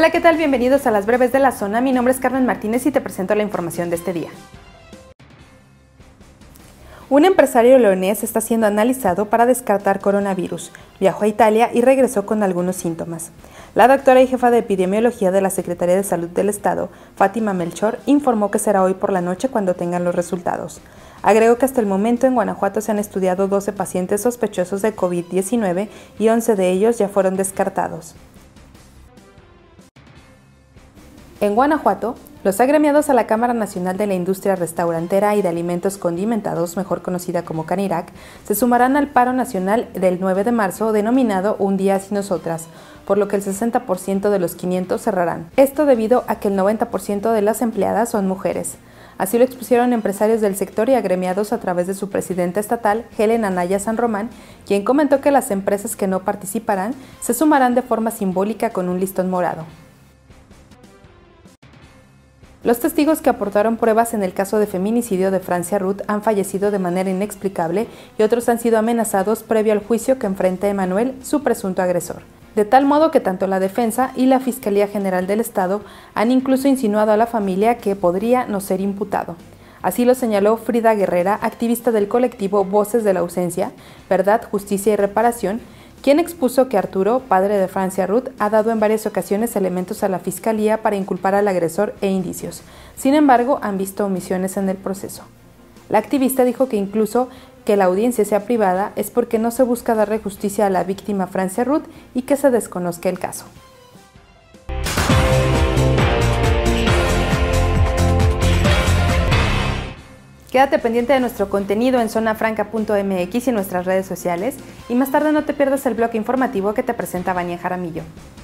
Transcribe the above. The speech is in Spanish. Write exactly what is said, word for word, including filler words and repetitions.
Hola, ¿qué tal? Bienvenidos a las breves de la zona. Mi nombre es Carmen Martínez y te presento la información de este día. Un empresario leonés está siendo analizado para descartar coronavirus. Viajó a Italia y regresó con algunos síntomas. La doctora y jefa de epidemiología de la Secretaría de Salud del Estado, Fátima Melchor, informó que será hoy por la noche cuando tengan los resultados. Agregó que hasta el momento en Guanajuato se han estudiado doce pacientes sospechosos de COVID diecinueve y once de ellos ya fueron descartados. En Guanajuato, los agremiados a la Cámara Nacional de la Industria Restaurantera y de Alimentos Condimentados, mejor conocida como Canirac, se sumarán al paro nacional del nueve de marzo denominado Un Día Sin Nosotras, por lo que el sesenta por ciento de los quinientos cerrarán. Esto debido a que el noventa por ciento de las empleadas son mujeres. Así lo expusieron empresarios del sector y agremiados a través de su presidenta estatal, Helen Anaya San Román, quien comentó que las empresas que no participarán se sumarán de forma simbólica con un listón morado. Los testigos que aportaron pruebas en el caso de feminicidio de Francia Ruth han fallecido de manera inexplicable y otros han sido amenazados previo al juicio que enfrenta Emanuel, su presunto agresor. De tal modo que tanto la defensa y la Fiscalía General del Estado han incluso insinuado a la familia que podría no ser imputado. Así lo señaló Frida Guerrera, activista del colectivo Voces de la Ausencia, Verdad, Justicia y Reparación, quien expuso que Arturo, padre de Francia Ruth, ha dado en varias ocasiones elementos a la Fiscalía para inculpar al agresor e indicios. Sin embargo, han visto omisiones en el proceso. La activista dijo que incluso que la audiencia sea privada es porque no se busca darle justicia a la víctima Francia Ruth y que se desconozca el caso. Quédate pendiente de nuestro contenido en zona franca punto m x y en nuestras redes sociales, y más tarde no te pierdas el bloque informativo que te presenta Vania Jaramillo.